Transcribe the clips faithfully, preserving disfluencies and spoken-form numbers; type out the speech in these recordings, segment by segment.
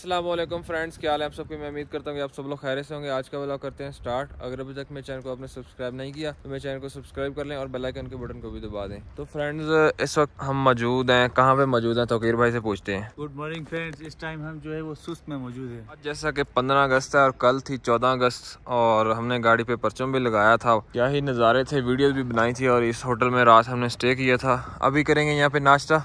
अस्सलाम वालेकुम फ्रेंड्स, क्या हाल है आप सबकी। मैं उम्मीद करता हूँ कि आप सब लोग खैरियत से होंगे। आज का व्लॉग करते हैं स्टार्ट। अगर अभी तक मेरे चैनल को आपने सब्सक्राइब नहीं किया तो मेरे चैनल को सब्सक्राइब कर लें और बेल आइकन के बटन को भी दबा दें। तो फ्रेंड्स, इस वक्त हम मौजूद हैं, कहाँ पे मौजूद हैं तौकीर भाई से पूछते हैं। गुड मॉर्निंग फ्रेंड्स, इस टाइम हम जो है वो सुस्त में मौजूद है। आज जैसा कि पंद्रह अगस्त है और कल थी चौदह अगस्त और हमने गाड़ी पे परचम भी लगाया था। क्या ही नज़ारे थे, वीडियोज़ भी बनाई थी और इस होटल में रात हमने स्टे किया था। अभी करेंगे यहाँ पे नाश्ता।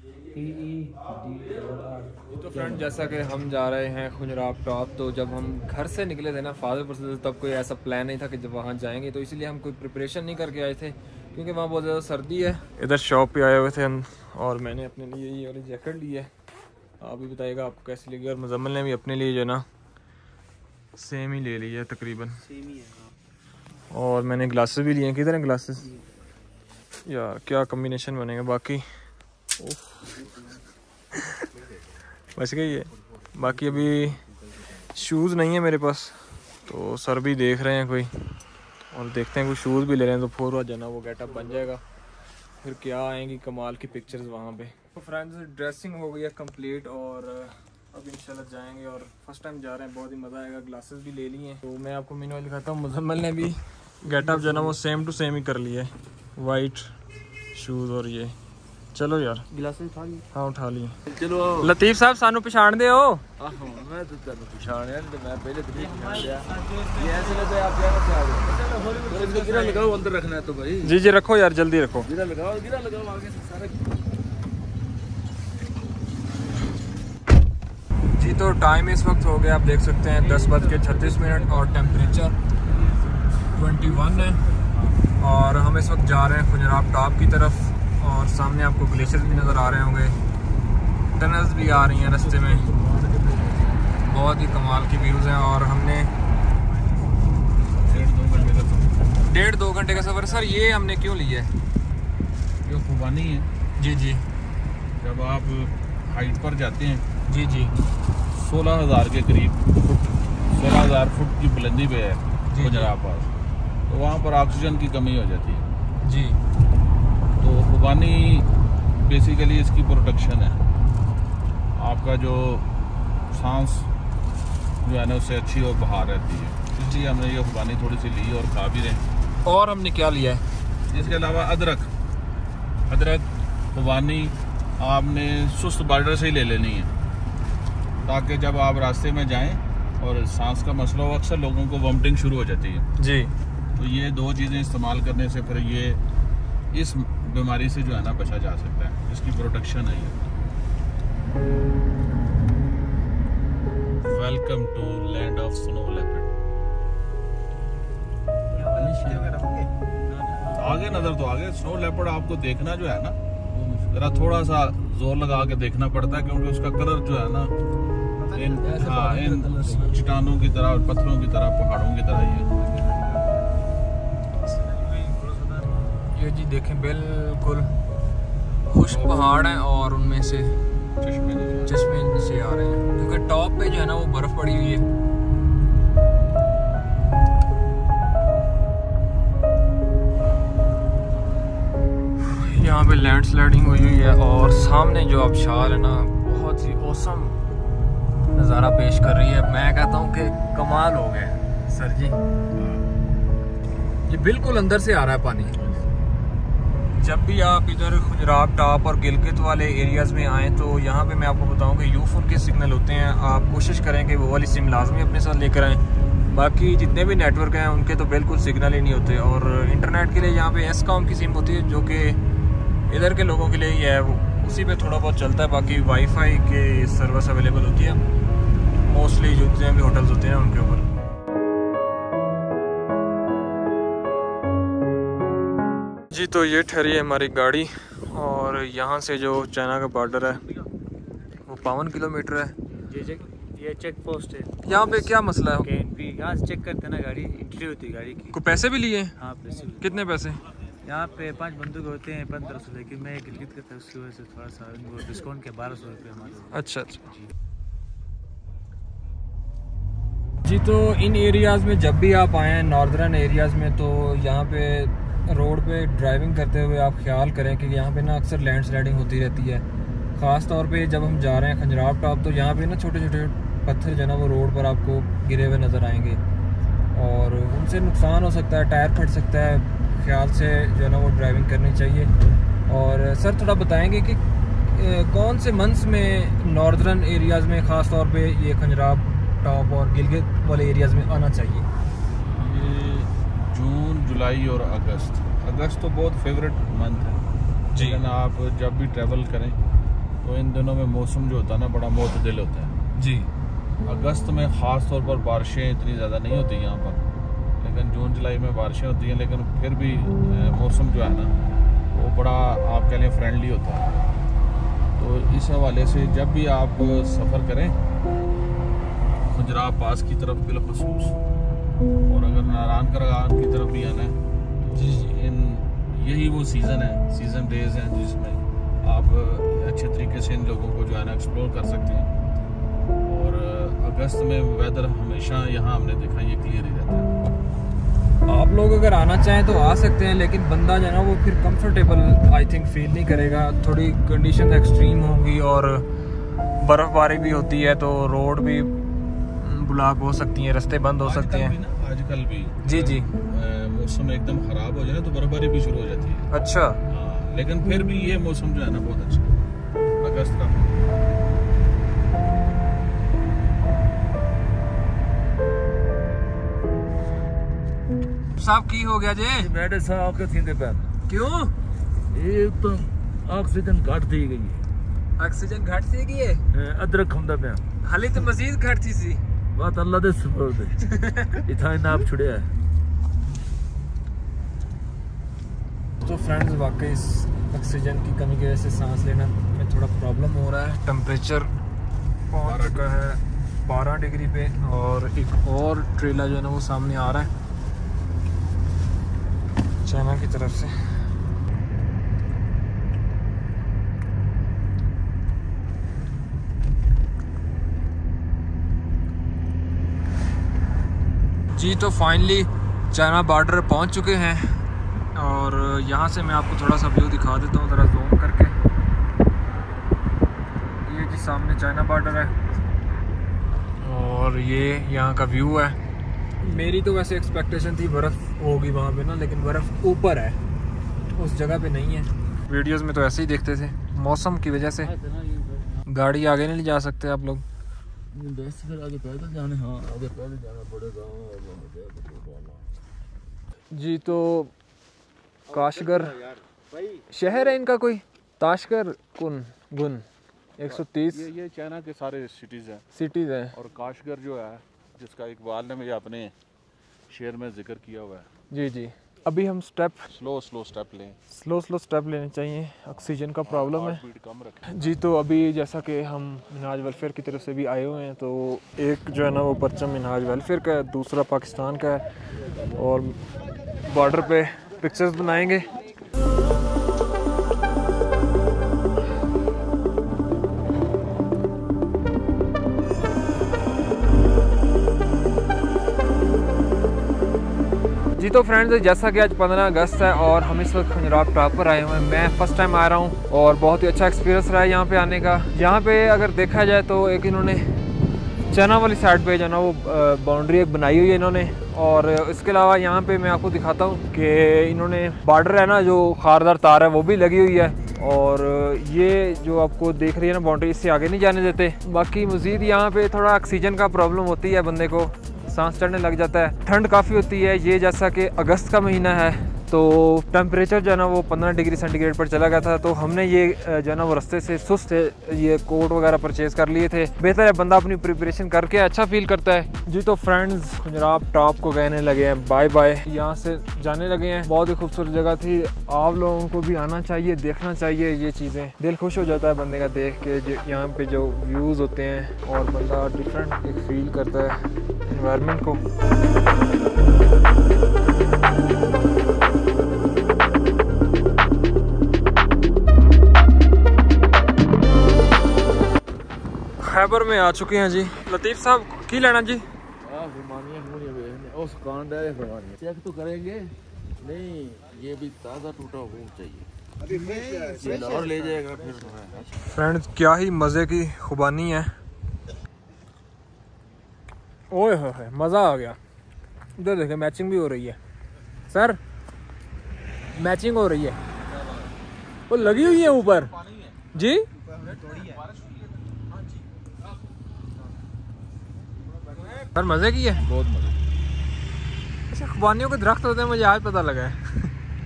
तो फ्रेंड, जैसा कि हम जा रहे हैं खुजराब टॉप, तो जब हम घर से निकले थे ना फादरपुर से, तब कोई ऐसा प्लान नहीं था कि जब वहाँ जाएंगे, तो इसलिए हम कोई प्रिपरेशन नहीं करके आए थे क्योंकि वहाँ बहुत ज़्यादा सर्दी है। इधर शॉप पे आए हुए थे हम और मैंने अपने लिए ये वाली जैकेट ली है। आप भी बताइएगा आपको कैसी लगी। और मुजम्मिल ने भी अपने लिए जो है ना सेम ही ले ली है, तकरीबन सेम ही है। और मैंने ग्लासेस भी लिए हैं। किधर हैं ग्लासेस यार, क्या कम्बिनेशन बनेगा। बाकी बच गई है। बाकी अभी शूज़ नहीं है मेरे पास, तो सर भी देख रहे हैं कोई और देखते हैं कोई शूज़ भी ले रहे हैं तो पूरा जो है ना वो गेटअप बन जाएगा। फिर क्या आएंगी कमाल की पिक्चर्स वहाँ पे। तो फ्रेंड्स, ड्रेसिंग हो गई है कंप्लीट और अब इंशाल्लाह जाएंगे और फर्स्ट टाइम जा रहे हैं, बहुत ही मज़ा आएगा। ग्लासेस भी ले लिए हैं। तो मैं आपको मेनू दिखाता हूँ। मुजम्मिल ने भी गेटअप जो है ना वो सेम टू सेम ही कर लिया है, वाइट शूज़ और ये। चलो यार, गिलासेस उठा लिए। हाँ उठा लिए। चलो लतीफ़ साहब सानू पछाण दे हो। मैं तो तेरे पहचान यार, मैं पहले तो पहचान लिया। ये ऐसे लगता है आप यहाँ से आ गए। तो इसको गिरा लगाओ, अंदर रखना है तो भाई। जी जी रखो यार, जल्दी रखो। गिरा लगाओ, गिरा लगाओ आगे से सारा। जी तो टाइम इस वक्त हो गया, आप देख सकते हैं दस बज के छत्तीस मिनट और टेम्परेचर ट्वेंटी वन है। और हम इस वक्त जा रहे हैं खुजराब टॉप की तरफ और सामने आपको ग्लेशियर्स भी नज़र आ रहे होंगे, टनल्स भी आ रही हैं रास्ते में। बहुत ही कमाल की व्यूज़ हैं और हमने डेढ़ दो घंटे का डेढ़ दो घंटे का सफ़र। सर ये हमने क्यों लिया है? जो खुबानी है जी जी जब आप हाइट पर जाते हैं, जी जी सोलह हज़ार के करीब फुट, सोलह हज़ार फुट की बुलंदी पे है खुजराब पास, तो वहाँ पर ऑक्सीजन की कमी हो जाती है जी। तो खुबानी बेसिकली इसकी प्रोटेक्शन है, आपका जो सांस जो है ना उससे अच्छी और बाहर रहती है, इसलिए हमने ये खुबानी थोड़ी सी ली और खा भी रहे। और हमने क्या लिया है? इसके अलावा अदरक अदरक खुबानी आपने सुस्त बॉर्डर से ही ले लेनी है, ताकि जब आप रास्ते में जाएं और सांस का मसला हो, अक्सर लोगों को वॉमिटिंग शुरू हो जाती है जी। तो ये दो चीज़ें इस्तेमाल करने से फिर ये इस बीमारी से जो है ना बचा जा सकता है, इसकी प्रोटेक्शन है ये। Welcome to land of snow leopard. आगे नजर तो आगे स्नो लेपर्ड आपको देखना जो है ना जरा थोड़ा सा जोर लगा के देखना पड़ता है, क्योंकि उसका कलर जो है ना इन हाँ इन चट्टानों की तरह और पत्थरों की तरह, पहाड़ों की तरह ये ये जी देखें, बिल्कुल खुश्क पहाड़ हैं और उनमें से चश्मे चश्मे नीचे आ रहे हैं क्योंकि टॉप पे जो है ना वो बर्फ पड़ी हुई है। यहाँ पे लैंड स्लाइडिंग हुई हुई है और सामने जो आबशार है ना बहुत ही औसम नज़ारा पेश कर रही है। मैं कहता हूँ कि कमाल हो गया सर जी। ये बिल्कुल अंदर से आ रहा है पानी। जब भी आप इधर खुजराब टॉप और गिलगित वाले एरियाज़ में आएँ तो यहाँ पे मैं आपको बताऊँ कि यू फोन के सिग्नल होते हैं। आप कोशिश करें कि वो वाली सिम लाजमी अपने साथ लेकर आएँ। बाकी जितने भी नेटवर्क हैं उनके तो बिल्कुल सिग्नल ही नहीं होते। और इंटरनेट के लिए यहाँ पे एस कॉम की सिम होती है जो कि इधर के लोगों के लिए ही है, उसी पे थोड़ा बहुत चलता है। बाकी वाईफाई के सर्विस अवेलेबल होती है मोस्टली जितने भी होटल्स होते हैं उनके ऊपर। जी तो ये ठहरी है हमारी गाड़ी और यहाँ से जो चाइना का बॉर्डर है वो बावन किलोमीटर है। ये चेक ये चेक पोस्ट है। यहाँ पे क्या मसला है? यहाँ से चेक करते हैं ना, गाड़ी एंट्री होती है गाड़ी की। को पैसे भी लिए? हाँ पैसे। कितने पैसे? यहाँ पे पांच बंदूक होते हैं पंद्रह सौ, लेकिन मैं गिलगित करता हूँ उसकी वजह से थोड़ा सा वो डिस्काउंट के बारह सौ रुपये हमारे। अच्छा अच्छा जी। तो इन एरियाज़ में जब भी आप आएँ नॉर्दर्न एरियाज़ में, तो यहाँ पे रोड पे ड्राइविंग करते हुए आप ख्याल करें कि यहाँ पे ना अक्सर लैंड स्लाइडिंग होती रहती है, ख़ास तौर पे जब हम जा रहे हैं खंजराव टॉप, तो यहाँ पे ना छोटे छोटे पत्थर जो है ना वो रोड पर आपको गिरे हुए नज़र आएंगे और उनसे नुकसान हो सकता है, टायर फट सकता है। ख्याल से जो है ना वो ड्राइविंग करनी चाहिए। और सर थोड़ा बताएंगे कि कौन से मंथ्स में नॉर्दर्न एरियाज़ में ख़ास तौर पे ये खंजराव टॉप और गिलगित वाले एरियाज़ में आना चाहिए? ये जून, जुलाई और अगस्त। अगस्त तो बहुत फेवरेट मंथ है जी। लेकिन आप जब भी ट्रैवल करें तो इन दिनों में मौसम जो होता है ना बड़ा मोतदिल होता है जी। अगस्त में ख़ास तौर पर बारिशें इतनी ज़्यादा नहीं होती यहाँ पर, लेकिन जून जुलाई में बारिशें होती हैं, लेकिन फिर भी मौसम जो है ना वो बड़ा आप कह लें फ्रेंडली होता है। तो इस हवाले से जब भी आप सफ़र करें खंजराव पास की तरफ बिलखसूस, और अगर नारायण करगान की तरफ भी आना है तो इन यही वो सीज़न है, सीज़न डेज हैं जिसमें आप अच्छे तरीके से इन लोगों को जो है ना एक्सप्लोर कर सकते हैं। और अगस्त में वेदर हमेशा यहाँ हमने देखा ये क्लियर ही रहता है। आप लोग अगर आना चाहें तो आ सकते हैं, लेकिन बंदा जो है ना वो फिर कंफर्टेबल आई थिंक फील नहीं करेगा। थोड़ी कंडीशन एक्सट्रीम होंगी और बर्फ़बारी भी होती है तो रोड भी ब्लॉक हो सकती हैं, रास्ते बंद हो सकते हैं। आजकल भी जी जी मौसम एकदम ख़राब हो जाए तो बर्फ़बारी भी शुरू हो जाती है। अच्छा हाँ, लेकिन फिर भी ये मौसम जो है ना बहुत अच्छा है अगस्त का। साहब की हो गया जी? मेरे साहब के थी पैर। क्यों? ये तो ऑक्सीजन घट दी गई है। ऑक्सीजन घट सी गई है? अदरक खांदा पे हाले तो मजीद घट थी सी। बात अल्लाह दे सुपुर्द है। इथा नाप छुड़िया है। तो फ्रेंड्स वाकई इस ऑक्सीजन की कमी की वजह से सांस लेना में थोड़ा प्रॉब्लम हो रहा है। टेम्परेचर पहुंच चुका है बारह डिग्री पे और एक और ट्रेला जो है ना वो सामने आ रहा है चाइना की तरफ से। जी तो फाइनली चाइना बॉर्डर पहुंच चुके हैं और यहाँ से मैं आपको थोड़ा सा व्यू दिखा देता हूँ ज़रा जूम करके। ये जी सामने चाइना बॉर्डर है और ये यहाँ का व्यू है। मेरी तो वैसे एक्सपेक्टेशन थी बर्फ़ होगी वहाँ पे ना, लेकिन बर्फ़ ऊपर है, उस जगह पे नहीं है। वीडियोस में तो ऐसे ही देखते थे, मौसम की वजह से गाड़ी आगे नहीं ले जा सकते आप लोग। फिर आगे पैदल जाने, हाँ आगे पैदल जाना पड़ेगा। जी तो काशगर शहर है इनका कोई, ताशगर कुन गुन एक सौ तीस ये, ये चाइना के सारे सिटीज़ हैं सिटीज़ हैं और काशगर जो है जिसका इकबाल ने मुझे अपने शेर में जिक्र किया हुआ है। जी जी अभी हम स्टेप स्लो स्लो स्टेप लें, स्लो स्लो स्टेप लेने चाहिए, ऑक्सीजन का प्रॉब्लम है। स्पीड कम रखें। जी तो अभी जैसा कि हम मिनहाज वेलफेयर की तरफ से भी आए हुए हैं, तो एक जो है ना वो परचम मिनहाज वेलफेयर का है, दूसरा पाकिस्तान का है और बॉर्डर पे पिक्चर्स बनाएंगे। जी तो फ्रेंड्स जैसा कि आज पंद्रह अगस्त है और हम इस वक्त खंजराव टॉप पर आए हुए हैं। मैं फर्स्ट टाइम आ रहा हूँ और बहुत ही अच्छा एक्सपीरियंस रहा है यहाँ पे आने का। यहाँ पे अगर देखा जाए तो एक इन्होंने चाइना वाली साइड पे जो ना वो बाउंड्री एक बनाई हुई है इन्होंने, और इसके अलावा यहाँ पे मैं आपको दिखाता हूँ कि इन्होंने बॉर्डर है ना जो खारदार तार है वो भी लगी हुई है, और ये जो आपको देख रही है ना बाउंड्री, इससे आगे नहीं जाने देते। बाकी मज़ीद यहाँ पे थोड़ा ऑक्सीजन का प्रॉब्लम होती है, बंदे को सांस चढ़ने लग जाता है, ठंड काफ़ी होती है। ये जैसा कि अगस्त का महीना है तो टेम्परेचर जो है ना वो पंद्रह डिग्री सेंटीग्रेड पर चला गया था, तो हमने ये जो है ना वो रास्ते से सुस्त ये कोट वगैरह परचेज़ कर लिए थे। बेहतर है बंदा अपनी प्रिपरेशन करके अच्छा फील करता है। जी तो फ्रेंड्स खंजराव टॉप को कहने लगे हैं बाय बाय, यहाँ से जाने लगे हैं। बहुत ही खूबसूरत जगह थी, आप लोगों को भी आना चाहिए, देखना चाहिए ये चीज़ें। दिल खुश हो जाता है बंदे का देख के जो यहाँ पे जो व्यूज़ होते हैं, और बंदा डिफरेंट एक फील करता है इन्वायरमेंट को। खैबर में आ चुके हैं जी। लतीफ़ साहब की लेना जी? चेक तो करेंगे नहीं, ये भी ताज़ा टूटा हुआ चाहिए। और ले जाएगा फिर। फ्रेंड्स क्या ही मज़े की खुबानी है। ओए हो हो मज़ा आ गया। इधर देखें मैचिंग भी हो रही है सर, मैचिंग हो रही है। वो लगी हुई है ऊपर जी। सर मज़े की है बहुत मजे। अच्छा खुबानियों के दरख्त होते हैं, मुझे आज पता लगा है।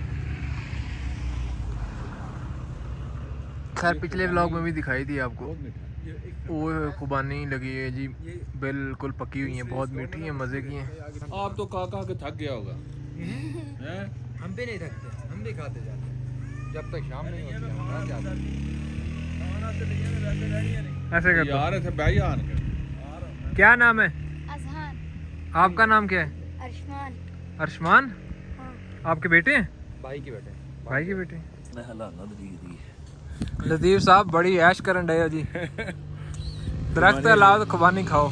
खैर पिछले व्लॉग में भी दिखाई थी आपको। वो खुबानी लगी है जी, बिल्कुल पकी हुई है, बहुत मीठी है, मज़े की हैं। आप तो कहा कहा के थक गया होगा। हम भी नहीं थकते, हम भी खाते जाते हैं जब तक शाम नहीं होती हम खा जाते हैं। ऐसे करते यार थे बयान के। क्या नाम है अजहान। आपका? नाम क्या है? अरशमान। अरशमान। हाँ। आपके बेटे हैं? भाई के बेटे भाई के बेटे। मैं हलाना दी दी लतीफ़ साहब बड़ी ऐश करन डे हो जी। दरख्त अलावा तो खुबानी खाओ।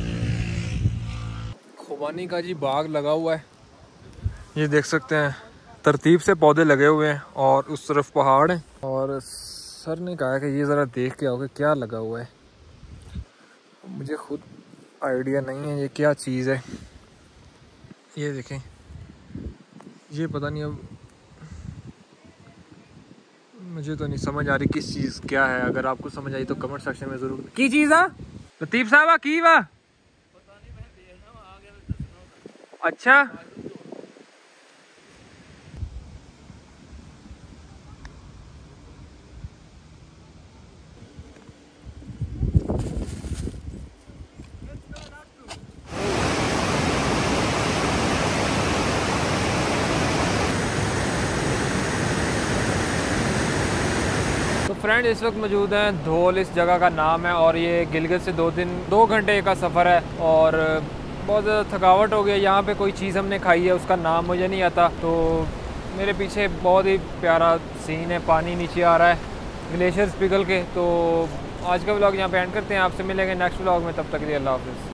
खुबानी का जी बाग लगा हुआ है, ये देख सकते हैं। तरतीब से पौधे लगे हुए हैं और उस तरफ पहाड़ है। और सर ने कहा कि ये ज़रा देख के आओ कि क्या लगा हुआ है। मुझे खुद आइडिया नहीं है ये क्या चीज़ है। ये देखें, ये पता नहीं, अब मुझे तो नहीं समझ आ रही किस चीज़ क्या है। अगर आपको समझ आई तो कमेंट सेक्शन में ज़रूर। की चीज़ है लतीफ़ साहब की वा? अच्छा फ्रेंड इस वक्त मौजूद हैं धौल, इस जगह का नाम है। और ये गिलगित से दो दिन दो घंटे का सफ़र है और बहुत ज़्यादा थकावट हो गई। यहाँ पे कोई चीज़ हमने खाई है, उसका नाम मुझे नहीं आता। तो मेरे पीछे बहुत ही प्यारा सीन है, पानी नीचे आ रहा है ग्लेशियर्स पिघल के। तो आज का व्लॉग यहाँ पे एंड करते हैं, आपसे मिलेंगे नेक्स्ट व्लॉग में, तब तक के लिए अल्लाह हाफ़िज़।